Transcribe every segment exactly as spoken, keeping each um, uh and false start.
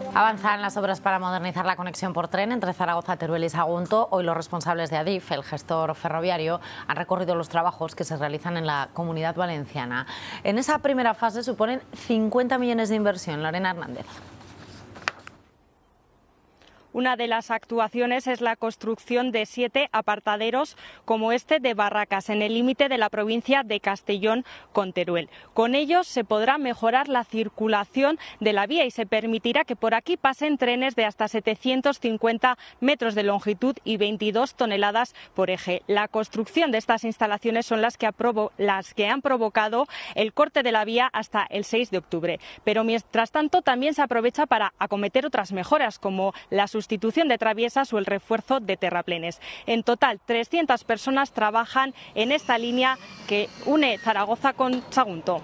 Avanzan las obras para modernizar la conexión por tren entre Zaragoza, Teruel y Sagunto. Hoy los responsables de Adif, el gestor ferroviario, han recorrido los trabajos que se realizan en la Comunidad Valenciana. En esa primera fase suponen cincuenta millones de inversión. Lorena Hernández. Una de las actuaciones es la construcción de siete apartaderos como este de Barracas, en el límite de la provincia de Castellón con Teruel. Con ellos se podrá mejorar la circulación de la vía y se permitirá que por aquí pasen trenes de hasta setecientos cincuenta metros de longitud y veintidós toneladas por eje. La construcción de estas instalaciones son las que, aprobo, las que han provocado el corte de la vía hasta el seis de octubre. Pero mientras tanto también se aprovecha para acometer otras mejoras como la sustitución de traviesas o el refuerzo de terraplenes. En total, trescientas personas trabajan en esta línea que une Zaragoza con Sagunto.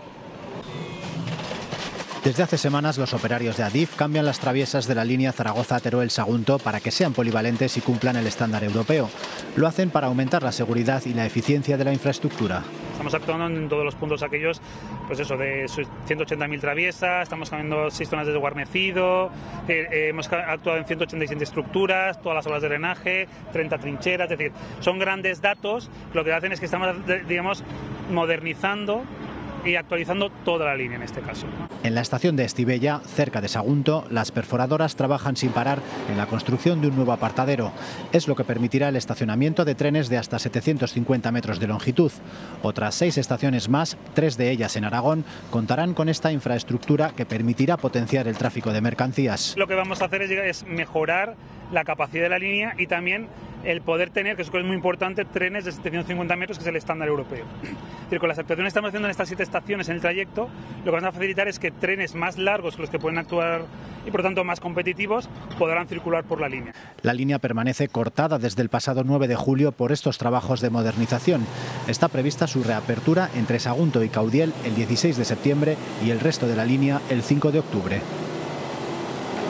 Desde hace semanas los operarios de Adif cambian las traviesas de la línea Zaragoza-Teruel-Sagunto para que sean polivalentes y cumplan el estándar europeo. Lo hacen para aumentar la seguridad y la eficiencia de la infraestructura. Estamos actuando en todos los puntos aquellos, pues eso, de ciento ochenta mil traviesas, estamos cambiando seis zonas de desguarnecido, eh, eh, hemos actuado en ciento ochenta y siete estructuras, todas las obras de drenaje, treinta trincheras, es decir, son grandes datos, lo que hacen es que estamos, digamos, modernizando y actualizando toda la línea en este caso. En la estación de Estivella, cerca de Sagunto, las perforadoras trabajan sin parar en la construcción de un nuevo apartadero. Es lo que permitirá el estacionamiento de trenes de hasta setecientos cincuenta metros de longitud. Otras seis estaciones más, tres de ellas en Aragón, contarán con esta infraestructura que permitirá potenciar el tráfico de mercancías. Lo que vamos a hacer es, es mejorar la capacidad de la línea y también el poder tener, que eso es muy importante, trenes de setecientos cincuenta metros, que es el estándar europeo. Es decir, con las actuaciones que estamos haciendo en estas siete estaciones en el trayecto, lo que vamos a facilitar es que trenes más largos, los que pueden actuar y por tanto más competitivos, podrán circular por la línea. La línea permanece cortada desde el pasado nueve de julio por estos trabajos de modernización. Está prevista su reapertura entre Sagunto y Caudiel el dieciséis de septiembre y el resto de la línea el cinco de octubre.